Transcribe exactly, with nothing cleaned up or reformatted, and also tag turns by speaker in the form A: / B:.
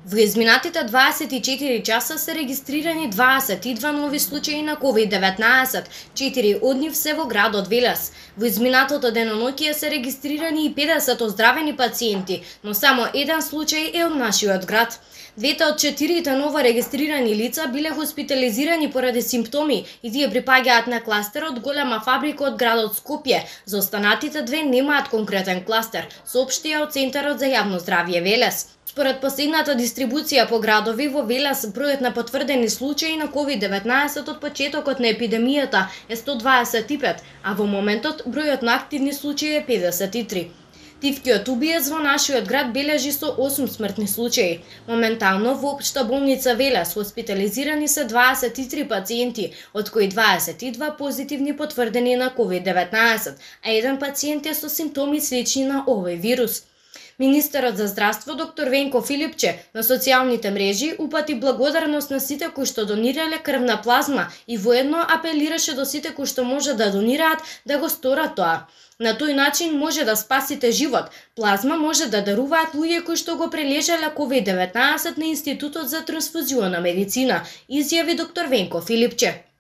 A: Во изминатите дваесет и четири часа се регистрирани дваесет и два нови случаи на ковид деветнаесет, четири од нив се во градот Велес. Во изминатото деноноќие се регистрирани и педесет оздравени пациенти, но само еден случај е од нашиот град. Двете од четирите ново регистрирани лица биле хоспитализирани поради симптоми и тие припаѓаат на кластерот голема фабрика од градот Скопје. За останатите две немаат конкретен кластер, соопштија од Центарот за јавно здравје Велес. Според последната дистрибуција по градови во Велес, бројот на потврдени случаи на ковид деветнаесет од почетокот на епидемијата е сто дваесет и пет, а во моментот бројот на активни случаи е педесет и три. Тивкиот убиец во нашиот град бележи со осум смртни случаи. Моментално во општа болница Велес хоспитализирани се дваесет и три пациенти, од кои дваесет и два позитивни потврдени на ковид деветнаесет, а еден пациент е со симптоми слични на овој вирус. Министерот за здравство доктор Венко Филипче на социјалните мрежи упати благодарност на сите кои што донирале крвна плазма и воедно апелираше до сите кои што може да донираат да го сторат тоа. На тој начин може да спасите живот. Плазма може да даруваат луѓе кои што го прележале ковид деветнаесет на Институтот за трансфузионна медицина, изјави доктор Венко Филипче.